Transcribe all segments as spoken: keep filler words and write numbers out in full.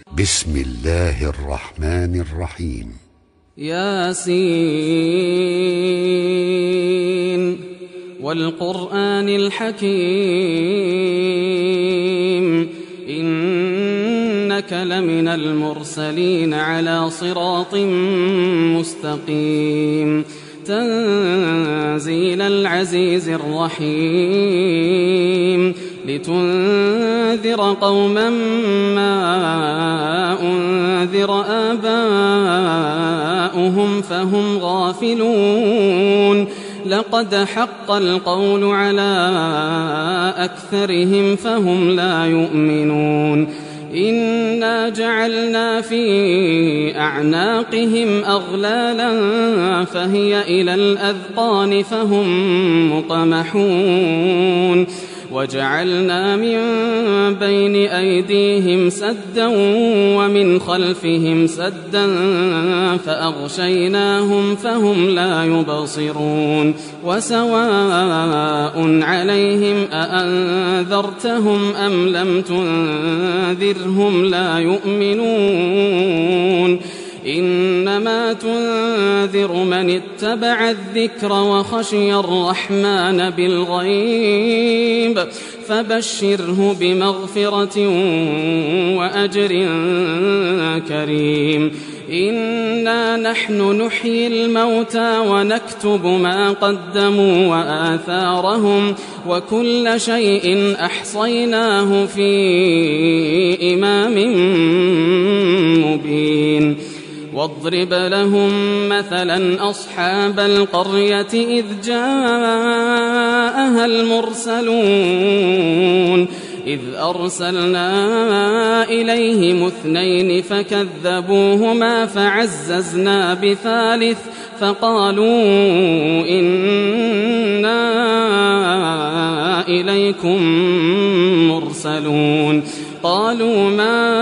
بسم الله الرحمن الرحيم. ياسين والقرآن الحكيم إنك لمن المرسلين على صراط مستقيم تنزيل العزيز الرحيم لتنذر قوما ما أنذر آباؤهم فهم غافلون لقد حق القول على أكثرهم فهم لا يؤمنون إنا جعلنا في أعناقهم أغلالا فهي إلى الأذقان فهم مقمحون وجعلنا من بين أيديهم سدا ومن خلفهم سدا فأغشيناهم فهم لا يبصرون وسواء عليهم أأنذرتهم أم لم تنذرهم لا يؤمنون إنما تنذر من اتبع الذكر وخشي الرحمن بالغيب فبشره بمغفرة وأجر كريم إنا نحن نحيي الموتى ونكتب ما قدموا وآثارهم وكل شيء أحصيناه في إمام مبين واضرب لهم مثلا أصحاب القرية إذ جاءها المرسلون إذ أرسلنا إليهم اثنين فكذبوهما فعززنا بثالث فقالوا إنا إليكم مرسلون قالوا ما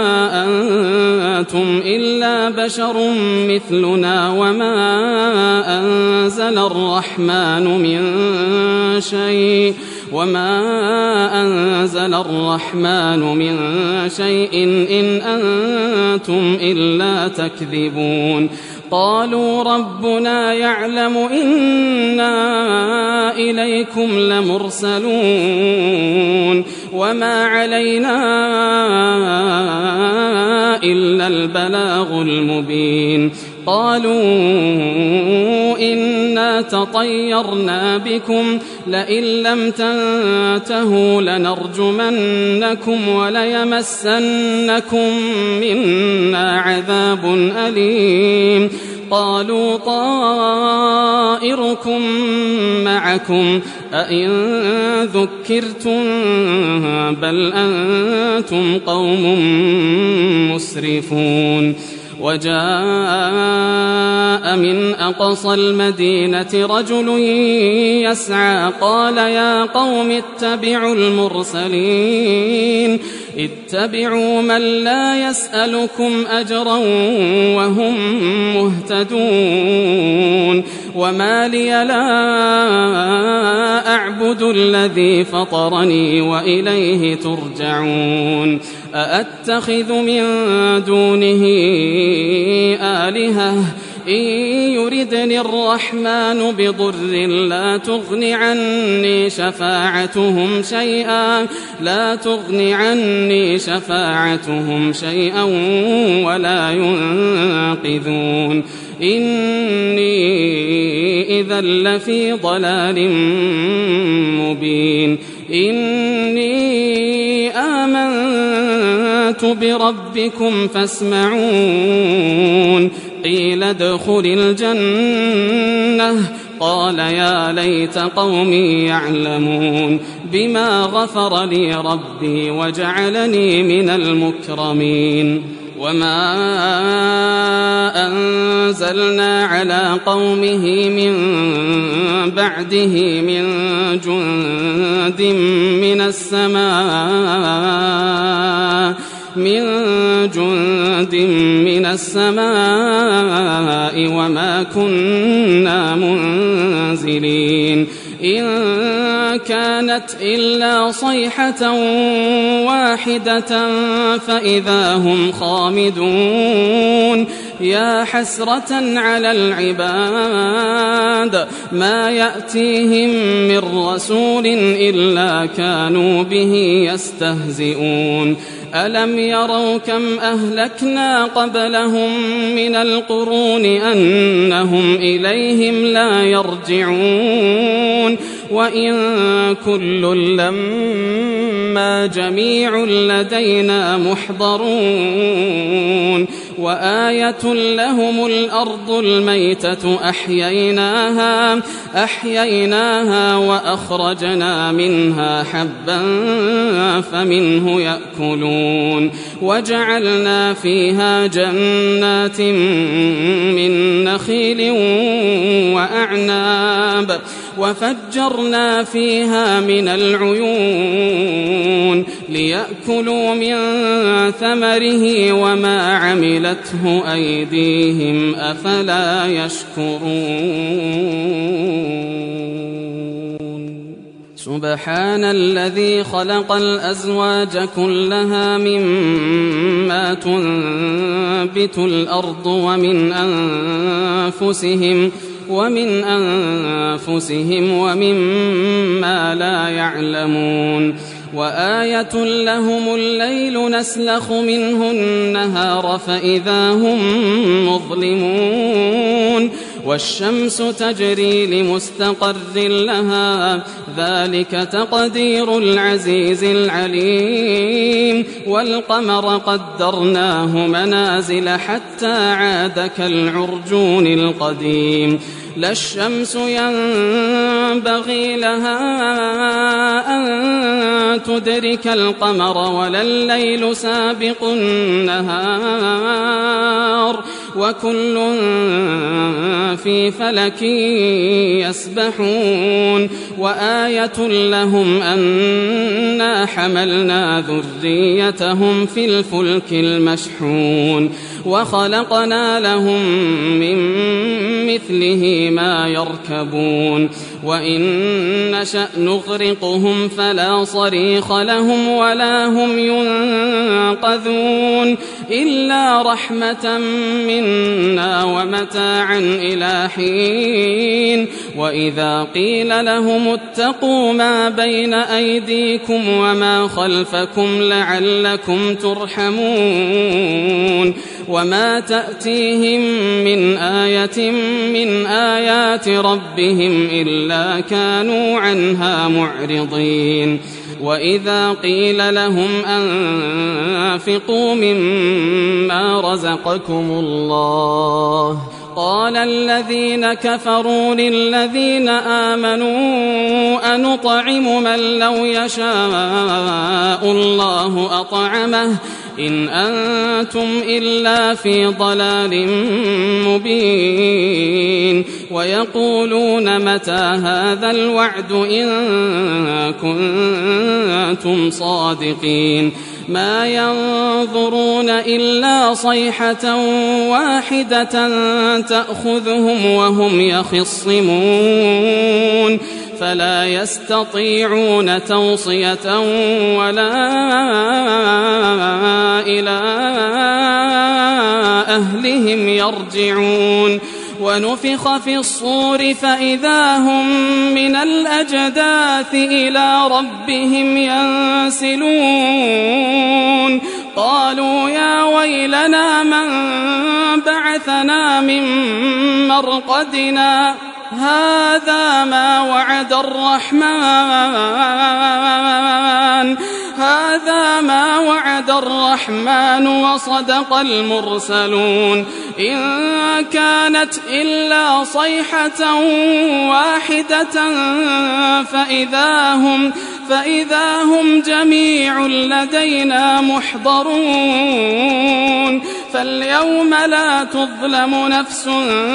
أنتم إلا بشر مثلنا وما أنزل الرحمن من شيء وما أنزل الرحمن من شيء إن أنتم إلا تكذبون قالوا ربنا يعلم إنا إليكم لمرسلون وما علينا إلا البلاغ المبين قالوا إنا تطيرنا بكم لئن لم تنتهوا لنرجمنكم وليمسنكم منا عذاب أليم قالوا طائركم معكم أئن ذكرتم بل أنتم قوم مسرفون وجاء من أقصى المدينة رجل يسعى قال يا قوم اتبعوا المرسلين اتبعوا من لا يسألكم أجرا وهم مهتدون وما لي لا أعبد الذي فطرني وإليه ترجعون أأتخذ من دونه آلهة إن يردني الرحمن بضر لا تغن عني شفاعتهم شيئا لا تغن عني شفاعتهم شيئا ولا ينقذون إني إذا لفي ضلال مبين إني آمنت بربكم فاسمعون قيل ادخل الجنة قال يا ليت قومي يعلمون بما غفر لي ربي وجعلني من المكرمين وما أنزلنا على قومه من بعده من جند من السماء من جند من السماء وما كنا منزلين إن كانت إلا صيحة واحدة فإذا هم خامدون يا حسرة على العباد ما يأتيهم من رسول إلا كانوا به يستهزئون ألم يروا كم أهلكنا قبلهم من القرون أنهم إليهم لا يرجعون وإن كل لما جميع لدينا محضرون وآية لهم الأرض الميتة أحييناها أحييناها وأخرجنا منها حبا فمنه يأكلون وجعلنا فيها جنات من نخيل وأعناب وفجرنا فيها من العيون ليأكلوا من ثمره وما عملته أيديهم أفلا يشكرون سبحان الذي خلق الأزواج كلها مما تنبت الأرض ومن أنفسهم ومن أنفسهم ومما لا يعلمون وآية لهم الليل نسلخ منه النهار فإذا هم مظلمون والشمس تجري لمستقر لها ذلك تقدير العزيز العليم والقمر قدرناه منازل حتى عاد كالعرجون القديم لا الشمس ينبغي لها أن تدرك القمر ولا الليل سابق النهار وكل في فلك يسبحون وآية لهم أنا حملنا ذريتهم في الفلك المشحون وخلقنا لهم من مثله ما يركبون وإن نشأ نغرقهم فلا صريخ لهم ولا هم ينقذون إلا رحمة منا ومتاعا إلى حين وإذا قيل لهم اتقوا ما بين أيديكم وما خلفكم لعلكم ترحمون وما تأتيهم من آية من آيات ربهم إلا كانوا عنها معرضين وإذا قيل لهم أنفقوا مما رزقكم الله قال الذين كفروا للذين آمنوا أنطعم من لو يشاء الله أطعمه إن أنتم إلا في ضلال مبين ويقولون متى هذا الوعد إن كنتم صادقين ما ينظرون إلا صيحة واحدة تأخذهم وهم يخصمون فلا يستطيعون توصية ولا إلى أهلهم يرجعون ونفخ في الصور فإذا هم من الأجداث إلى ربهم ينسلون قالوا يا ويلنا من بعثنا من مرقدنا هذا ما وعد الرحمن هذا ما وعد الرحمن وصدق المرسلون إن كانت إلا صيحة واحدة فإذا هم فإذا هم جميع لدينا محضرون فاليوم لا تظلم نفس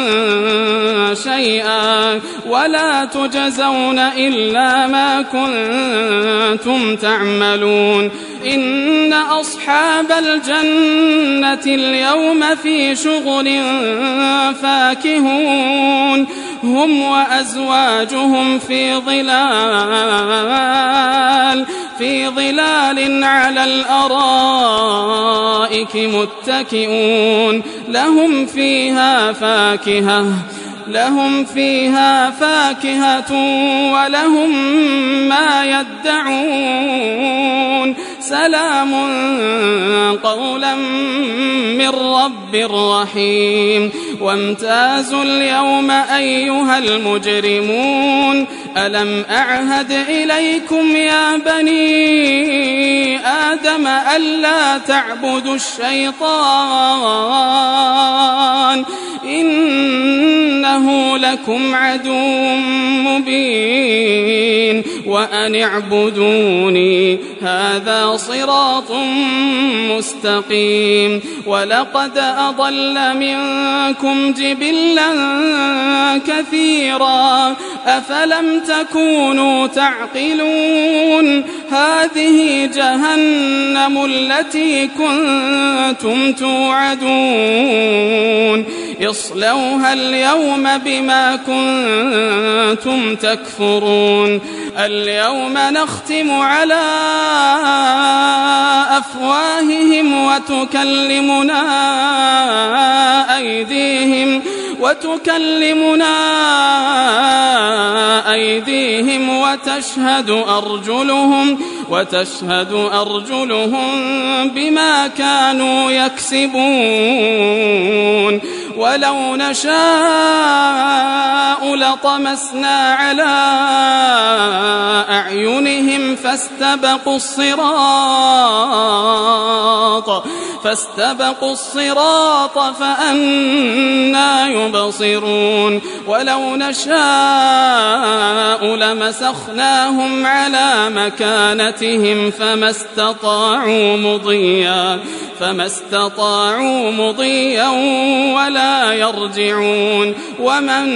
شيئا ولا تجزون إلا ما كنتم تعملون إن أصحاب الجنة اليوم في شغل فاكهون هم وأزواجهم في ظلال في ظلال على الأرائك متكئون لهم فيها فاكهة لهم فيها فاكهة ولهم ما يدعون سلام قولا من رب رحيم وامتازوا اليوم أيها المجرمون ألم أعهد إليكم يا بني آدم ألا تعبدوا الشيطان إنه لكم عدو مبين وأن اعبدوني هذا صراط مستقيم ولقد أضل منكم جبلا كثيرا أفلم تكونوا تعقلون هذه جهنم التي كنتم توعدون اصلوها اليوم بما كنتم تكفرون اليوم نختم على أفواههم وتكلمنا أيديهم وتكلمنا أيديهم وتشهد أرجلهم وتشهد أرجلهم بما كانوا يكسبون ولو نشاء لطمسنا على أعينهم فاستبقوا الصراط فاستبقوا الصراط فأنى يبصرون ولو نشاء لمسخناهم على مكانتهم فما استطاعوا مضيا فما استطاعوا مضيا ولا يرجعون ومن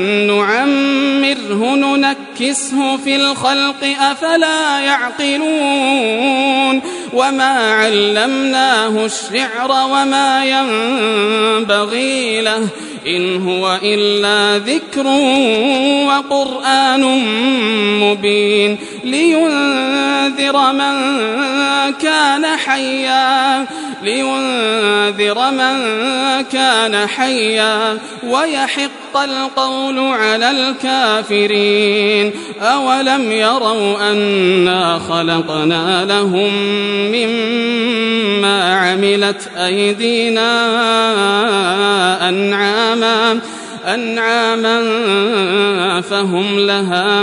نعمره ننكسه في الخلق أفلا يعقلون وما علمناه الشعر وما ينبغي له إن هو إلا ذكر وقرآن مبين لينذر من كان حيا لينذر من كان حيا ويحق القول على الكافرين أولم يروا أنا خلقنا لهم مما عملت أيدينا أنعاما أنعاما فهم لها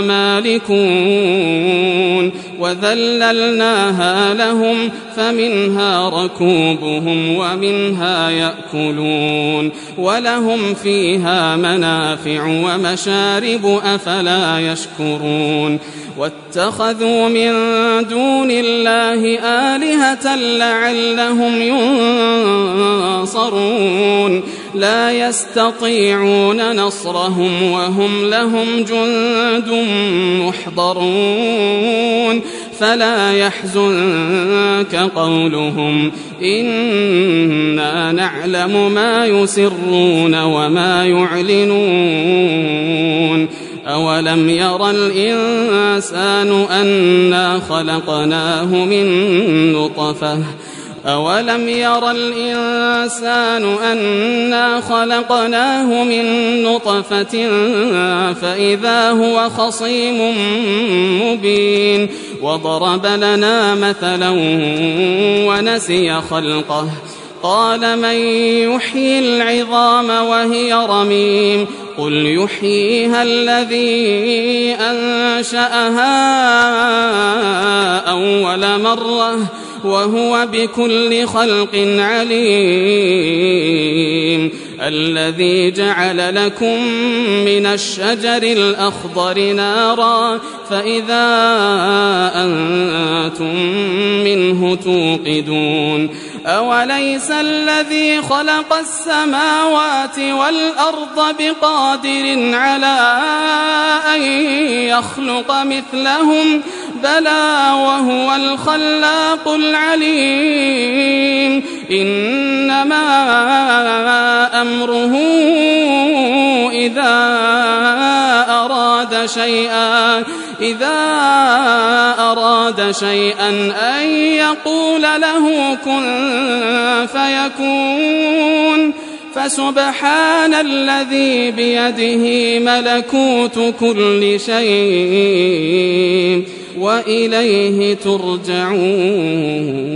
مالكون وذللناها لهم فمنها ركوبهم ومنها يأكلون ولهم فيها منافع ومشارب أفلا يشكرون واتخذوا من دون الله آلهة لعلهم ينصرون لا يستطيعون نصرهم وهم لهم جند محضرون فلا يحزنك قولهم إنا نعلم ما يسرون وما يعلنون أولم يرى الإنسان أنا خلقناه من نطفة أولم يرى الإنسان أنا خلقناه من نطفة فإذا هو خصيم مبين وضرب لنا مثلا ونسي خلقه قال من يحيي العظام وهي رميم قل يحييها الذي أنشأها أول مرة وهو بكل خلق عليم الذي جعل لكم من الشجر الأخضر نارا فإذا أنتم منه توقدون أوليس الذي خلق السماوات والأرض بقادر على أن يخلق مثلهم بلى وهو الخلاق العليم إنما أمره إذا شيئا إذا أراد شيئا أن يقول له كن فيكون فسبحان الذي بيده ملكوت كل شيء وإليه ترجعون.